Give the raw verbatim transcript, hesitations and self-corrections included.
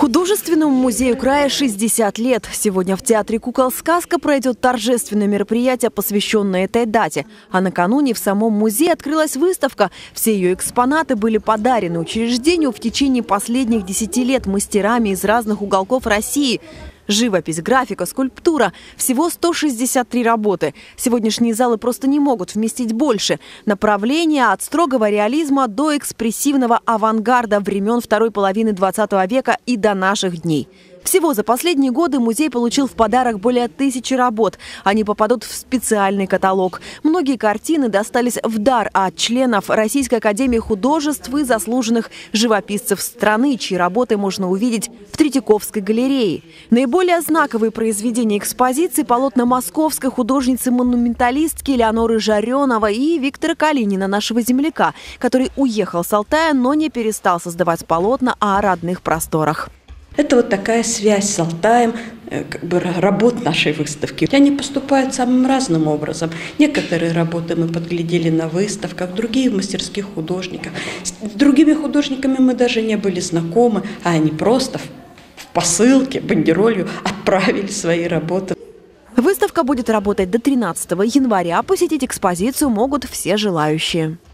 Художественному музею края шестьдесят лет. Сегодня в Театре кукол «Сказка» пройдет торжественное мероприятие, посвященное этой дате. А накануне в самом музее открылась выставка. Все ее экспонаты были подарены учреждению в течение последних десяти лет мастерами из разных уголков России. Живопись, графика, скульптура. Всего сто шестьдесят три работы. Сегодняшние залы просто не могут вместить больше. Направления от строгого реализма до экспрессивного авангарда времен второй половины двадцатого века и до наших дней. Всего за последние годы музей получил в подарок более тысячи работ. Они попадут в специальный каталог. Многие картины достались в дар от членов Российской академии художеств и заслуженных живописцев страны, чьи работы можно увидеть в Третьяковской галерее. Наиболее знаковые произведения экспозиции – полотна московской художницы-монументалистки Элеоноры Жареновой и Виктора Калинина, нашего земляка, который уехал с Алтая, но не перестал создавать полотна о родных просторах. Это вот такая связь с Алтаем, как бы работ нашей выставки. Они поступают самым разным образом. Некоторые работы мы подглядели на выставках, другие в мастерских художников. С другими художниками мы даже не были знакомы, а они просто в посылке, бандеролью отправили свои работы. Выставка будет работать до тринадцатого января. Посетить экспозицию могут все желающие.